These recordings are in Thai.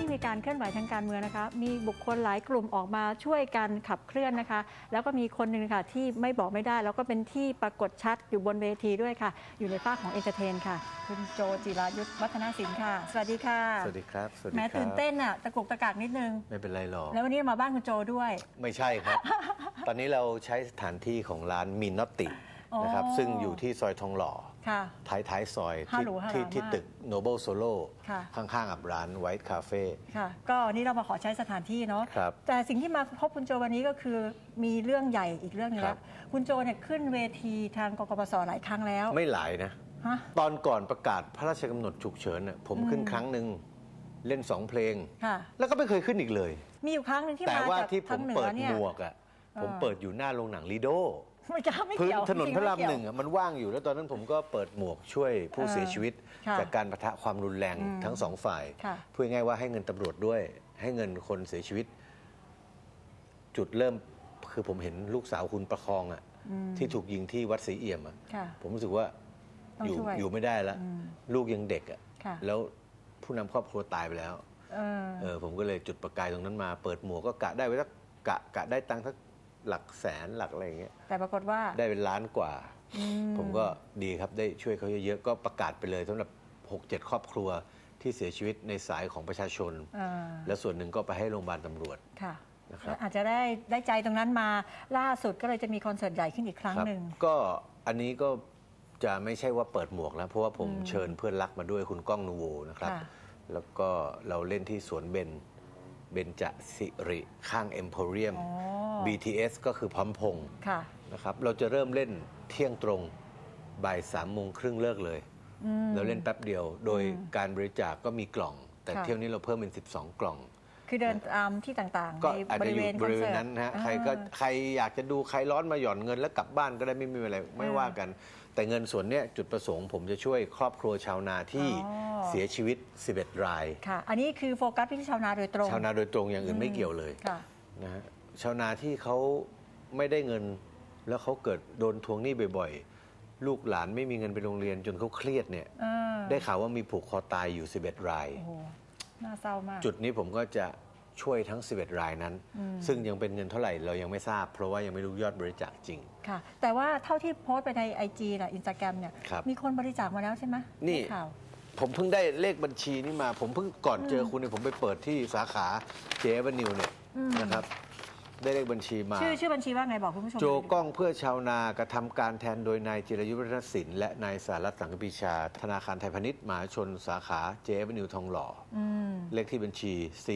มีการเคลื่อนไหวทางการเมืองนะคะมีบุคคลหลายกลุ่มออกมาช่วยกันขับเคลื่อนนะคะแล้วก็มีคนหนึ่งค่ะที่ไม่บอกไม่ได้แล้วก็เป็นที่ปรากฏชัดอยู่บนเวทีด้วยค่ะอยู่ในภาคของเอนเตอร์เทนค่ะคุณโจจิรายุทธวัฒนศิลป์ค่ะสวัสดีค่ะสวัสดีครับแม้ตื่นเต้นอ่ะตะกุกตะกักนิดนึงไม่เป็นไรหรอกแล้ววันนี้มาบ้านคุณโจด้วยไม่ใช่ครับ ตอนนี้เราใช้สถานที่ของร้านมินนอตตินะครับซึ่งอยู่ที่ซอยทองหล่อท้ายซอยที่ตึก Noble Solo ข้างๆกับร้าน White Cafe ค่ะก็นี่เรามาขอใช้สถานที่เนาะแต่สิ่งที่มาพบคุณโจวันนี้ก็คือมีเรื่องใหญ่อีกเรื่องนึงแล้วคุณโจเนี่ยขึ้นเวทีทางกกปสหลายครั้งแล้วไม่หลายนะตอนก่อนประกาศพระราชกำหนดฉุกเฉินเนี่ยผมขึ้นครั้งหนึ่งเล่น2 เพลงแล้วก็ไม่เคยขึ้นอีกเลยมีอยู่ครั้งหนึ่งที่แต่ว่าที่ผมเปิดหมวกอ่ะผมเปิดอยู่หน้าโรงหนังลีโดพื้นถนนพระราม 1มันว่างอยู่แล้วตอนนั้นผมก็เปิดหมวกช่วยผู้เสียชีวิตจากการปะทะความรุนแรงทั้ง2 ฝ่ายพูดง่ายว่าให้เงินตำรวจด้วยให้เงินคนเสียชีวิตจุดเริ่มคือผมเห็นลูกสาวคุณประคองอ่ะที่ถูกยิงที่วัดศรีเอี่ยมอ่ะผมรู้สึกว่าอยู่ไม่ได้แล้วลูกยังเด็กอ่ะแล้วผู้นำครอบครัวตายไปแล้วผมก็เลยจุดประกายตรงนั้นมาเปิดหมวกก็กะได้ไว้สักกะได้ตังค์สักหลักแสนหลักอะไรอย่างเงี้ยแต่ปรากฏว่าได้เป็นล้านกว่าผมก็ดีครับได้ช่วยเขาเยอะๆก็ประกาศไปเลยสำหรับ 6-7 ครอบครัวที่เสียชีวิตในสายของประชาชนและส่วนหนึ่งก็ไปให้โรงพยาบาลตำรวจนะครับอาจจะได้ใจตรงนั้นมาล่าสุดก็เลยจะมีคอนเสิร์ตใหญ่ขึ้นอีกครั้งหนึ่งก็อันนี้ก็จะไม่ใช่ว่าเปิดหมวกแล้วเพราะว่าผมเชิญเพื่อนรักมาด้วยคุณก้องนูโวนะครับแล้วก็เราเล่นที่สวนเบญจสิริข้างเอ็มโพเรียม BTS ก็คือพร้อมพงษ์นะครับเราจะเริ่มเล่นเที่ยงตรงบ่าย3:30เลิกเลยเราเล่นแป๊บเดียวโดยการบริจาคก็มีกล่องแต่เที่ยวนี้เราเพิ่มเป็น12 กล่องคือเดินตามที่ต่างๆก็อาจจะอยู่บริเวณนั้นนะฮะใครอยากจะดูใครร้อนมาหย่อนเงินแล้วกลับบ้านก็ได้ไม่มีอะไรไม่ว่ากันแต่เงินส่วนนี้จุดประสงค์ผมจะช่วยครอบครัวชาวนาที่เสียชีวิต11 รายค่ะอันนี้คือโฟกัสไปที่ชาวนาโดยตรงอย่างอื่นไม่เกี่ยวเลยนะฮะชาวนาที่เขาไม่ได้เงินแล้วเขาเกิดโดนทวงหนี้บ่อยๆลูกหลานไม่มีเงินไปโรงเรียนจนเขาเครียดเนี่ยได้ข่าวว่ามีผูกคอตายอยู่11 รายน่าเศร้ามากจุดนี้ผมก็จะช่วยทั้ง11 รายนั้นซึ่งยังเป็นเงินเท่าไหร่เรายังไม่ทราบเพราะว่ายังไม่รู้ยอดบริจาคจริงค่ะแต่ว่าเท่าที่โพสต์ไปใน IG นะInstagram เนี่ยมีคนบริจาคมาแล้วใช่ไหมนี่ผมเพิ่งได้เลขบัญชีนี้มาผมเพิ่งก่อนเจอคุณเนี่ยผมไปเปิดที่สาขาเจเอเวนิวเนี่ยนะครับได้เลขบัญชีมาชื่อบัญชีว่าไงบอกคุณผู้ชมโจก้องเพื่อชาวนากระทำการแทนโดยนายจิรยุทธวัฒนศิลป์และนายสารัตน์สังกปิชาธนาคารไทยพาณิชย์มหาชนสาขาเจเอเวนิวทองหล่อเลขที่บัญชี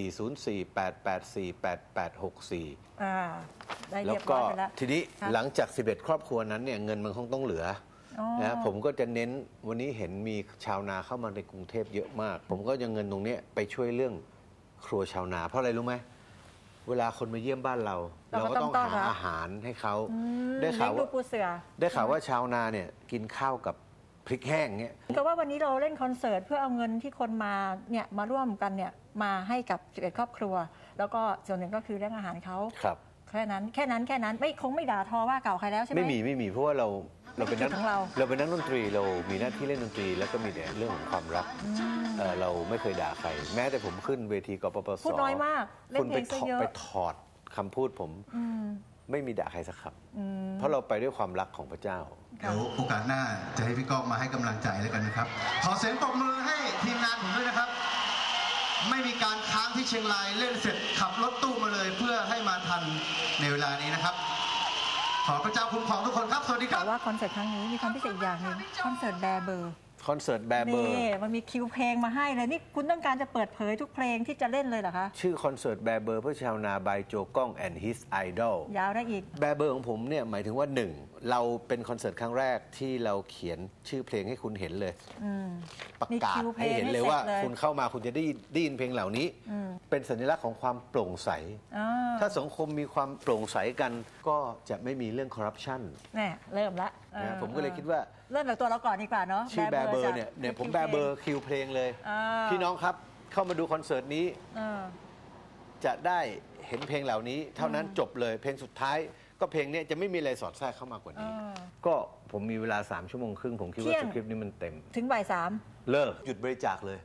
404-884-8864แล้วก็ทีนี้หลังจาก11 ครอบครัวนั้นเนี่ยเงินมันคงต้องเหลือนะผมก็จะเน้นวันนี้เห็นมีชาวนาเข้ามาในกรุงเทพเยอะมากผมก็จะเงินตรงนี้ไปช่วยเรื่องครัวชาวนาเพราะอะไรรู้ไหมเวลาคนมาเยี่ยมบ้านเราก็ต้องหาอาหารให้เขาได้ข่าวว่าชาวนาเนี่ยกินข้าวกับพริกแห้งเนี่ยก็ว่าวันนี้เราเล่นคอนเสิร์ตเพื่อเอาเงินที่คนมาเนี่ยมาร่วมกันเนี่ยมาให้กับ11 ครอบครัวแล้วก็ส่วนหนึ่งก็คือเรื่องอาหารเขาแค่นั้นไม่คงไม่ด่าทอว่าเก่าใครแล้วใช่ไหมไม่มีเพราะว่าเราเป็นนักดนตรีเรามีหน้าที่เล่นดนตรีแล้วก็มีแต่เรื่องของความรักเราไม่เคยด่าใครแม้แต่ผมขึ้นเวทีกปปสพูดน้อยมากคุณไปถอดคำพูดผมไม่มีด่าใครสักคำเพราะเราไปด้วยความรักของพระเจ้าเดี๋ยวโอกาสหน้าจะให้พี่ก้องมาให้กำลังใจแล้วกันนะครับขอเสียงปรบมือให้ทีมงานผมด้วยนะครับไม่มีการค้างที่เชียงรายเล่นเสร็จขับรถตู้มาเลยเพื่อให้มาทันในเวลานี้นะครับขอพระเจ้าคุ้มครองทุกคนครับสวัสดีครับแต่ว่าคอนเสิร์ตครั้งนี้มีความพิเศษอย่างหนึ่งคอนเสิร์ตแบร์เบอร์นี่มันมีคิวเพลงมาให้เลยนี่คุณต้องการจะเปิดเผยทุกเพลงที่จะเล่นเลยเหรอคะชื่อคอนเสิร์ตแบร์เบอร์เพื่อชาวนาบายโจก้อง and his idol ยาวได้อีกแบร์เบอร์ของผมเนี่ยหมายถึงว่า1เราเป็นคอนเสิร์ตครั้งแรกที่เราเขียนชื่อเพลงให้คุณเห็นเลยประกาศให้เห็นเลยว่าคุณเข้ามาคุณจะได้ยินเพลงเหล่านี้เป็นสัญลักษณ์ของความโปร่งใสถ้าสังคมมีความโปร่งใสกันก็จะไม่มีเรื่องคอร์รัปชันเริ่มละผมก็เลยคิดว่าเริ่มจากตัวเราก่อนดีกว่าเนาะชื่อแบร์เบอร์เนี่ยผมแบร์เบอร์คิวเพลงเลยพี่น้องครับเข้ามาดูคอนเสิร์ตนี้จะได้เห็นเพลงเหล่านี้เท่านั้นจบเลยเพลงสุดท้ายก็เพลงนี้จะไม่มีอะไรสอดแทรกเข้ามากกว่านี้ก็ผมมีเวลา3 ชั่วโมงครึ่งผมคิดว่าสคริปต์นี้มันเต็มถึงบ่าย 3 เลิกหยุดบริจาคเลย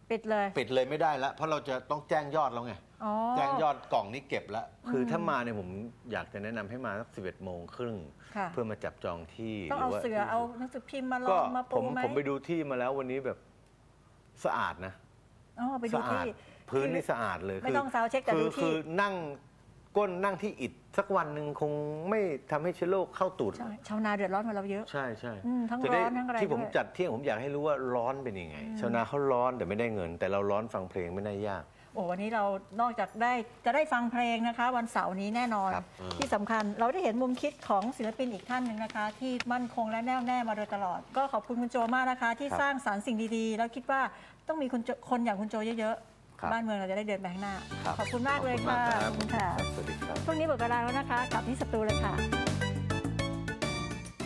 ปิดเลยไม่ได้แล้วเพราะเราจะต้องแจ้งยอดแล้วไงแจ้งยอดกล่องนี้เก็บแล้วคือถ้ามาเนี่ยผมอยากจะแนะนำให้มาสัก11:30 เพื่อมาจับจองที่ต้องเอาเสือเอาหนังสือพิมพ์มาลองมาปูไหมผมไปดูที่มาแล้ววันนี้แบบสะอาดนะไปดูที่พื้นนี่สะอาดเลยไม่ต้องซาวเช็คแต่ดูที่คือนั่งก้นนั่งที่อิฐสักวันหนึ่งคงไม่ทำให้เชื้อโรคเข้าตูดชาวนาเดือดร้อนมาเราเยอะใช่ทั้งร้อนทั้งอะไรที่ผมจัดเที่ยงผมอยากให้รู้ว่าร้อนเป็นยังไงชาวนาเขาร้อนแต่ไม่ได้เงินแต่เราร้อนฟังเพลงไม่ได้ยากวันนี้เรานอกจากจะได้ฟังเพลงนะคะวันเสาร์นี้แน่นอนที่สำคัญเราได้เห็นมุมคิดของศิลปินอีกท่านหนึ่งนะคะที่มั่นคงและแน่วแน่มาโดยตลอดก็ขอบคุณคุณโจมากนะคะที่สร้างสรรค์สิ่งดีๆแล้วคิดว่าต้องมีคนอย่างคุณโจเยอะๆบ้านเมืองเราจะได้เดินไปข้างหน้าขอบคุณมากเลยค่ะขอบคุณค่ะสวัสดีครับช่วงนี้หมดเวลาแล้วนะคะกลับที่สตูเลยค่ะ